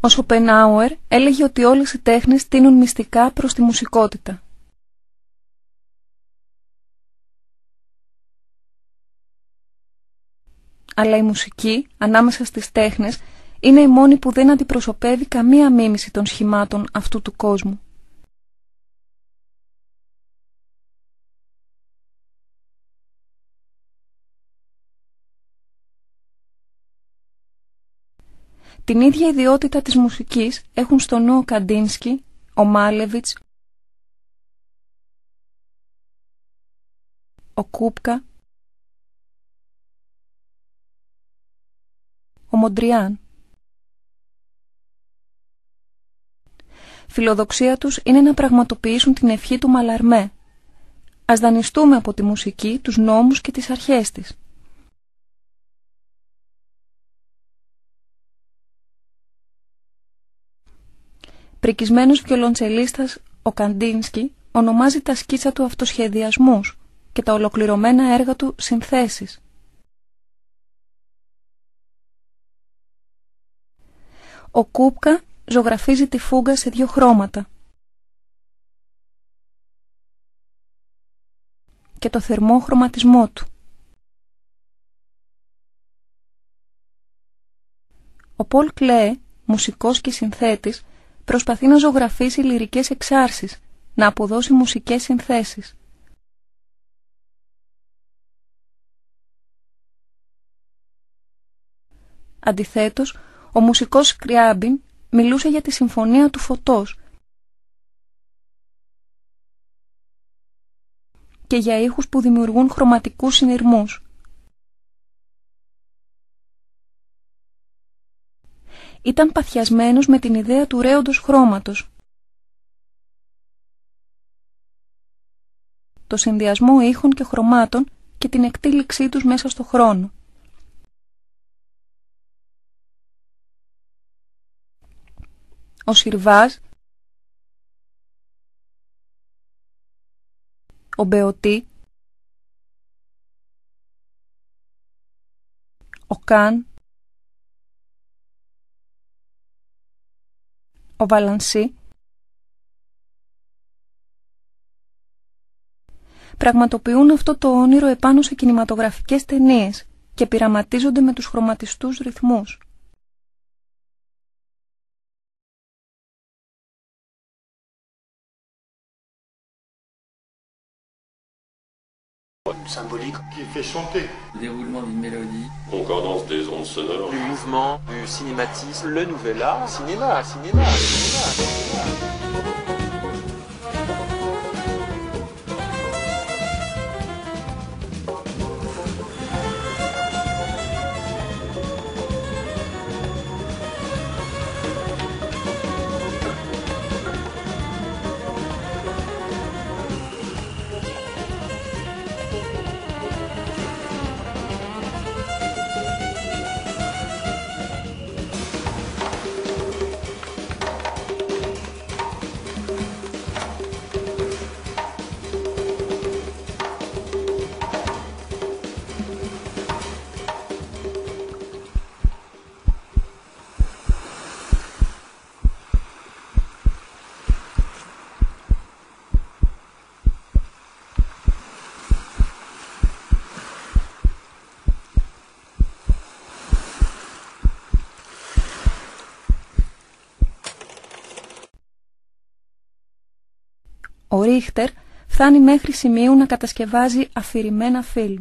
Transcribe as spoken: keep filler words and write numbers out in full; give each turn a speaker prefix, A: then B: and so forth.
A: Ο Σοπενάουερ έλεγε ότι όλες οι τέχνες τείνουν μυστικά προς τη μουσικότητα. Αλλά η μουσική, ανάμεσα στις τέχνες, είναι η μόνη που δεν αντιπροσωπεύει καμία μίμηση των σχημάτων αυτού του κόσμου. Την ίδια ιδιότητα της μουσικής έχουν στο νου ο Καντίνσκι, ο Μάλεβιτς, ο Κούπκα, ο Μοντριάν. Φιλοδοξία τους είναι να πραγματοποιήσουν την ευχή του Μαλαρμέ. Ας δανειστούμε από τη μουσική τους νόμους και τις αρχές της. Πρικισμένος βιολοντσελίστας, ο Καντίνσκι ονομάζει τα σκίτσα του αυτοσχεδιασμούς και τα ολοκληρωμένα έργα του συνθέσεις. Ο Κούπκα ζωγραφίζει τη φούγκα σε δύο χρώματα και το θερμό χρωματισμό του. Ο Πολ Κλέ, μουσικός και συνθέτης, προσπαθεί να ζωγραφίσει λυρικές εξάρσεις, να αποδώσει μουσικές συνθέσεις. Αντιθέτως, ο μουσικός Σκριάμπιν μιλούσε για τη συμφωνία του φωτός και για ήχους που δημιουργούν χρωματικούς συνειρμούς. Ήταν παθιασμένος με την ιδέα του ρέοντος χρώματος, το συνδυασμό ήχων και χρωμάτων και την εκτήλιξή τους μέσα στο χρόνο. Ο Σιρβάζ, ο Μπεωτί, ο Καν, ο Βαλανσί πραγματοποιούν αυτό το όνειρο επάνω σε κινηματογραφικές ταινίες και πειραματίζονται με τους χρωματιστούς ρυθμούς.
B: Symbolique qui fait chanter.
C: Déroulement d'une mélodie.
B: Concordance des ondes sonores.
D: Du mouvement, du cinématisme. Le nouvel art. Cinéma, cinéma, cinéma, cinéma.
A: Ο Ρίχτερ φτάνει μέχρι σημείου να κατασκευάζει αφηρημένα φιλμ.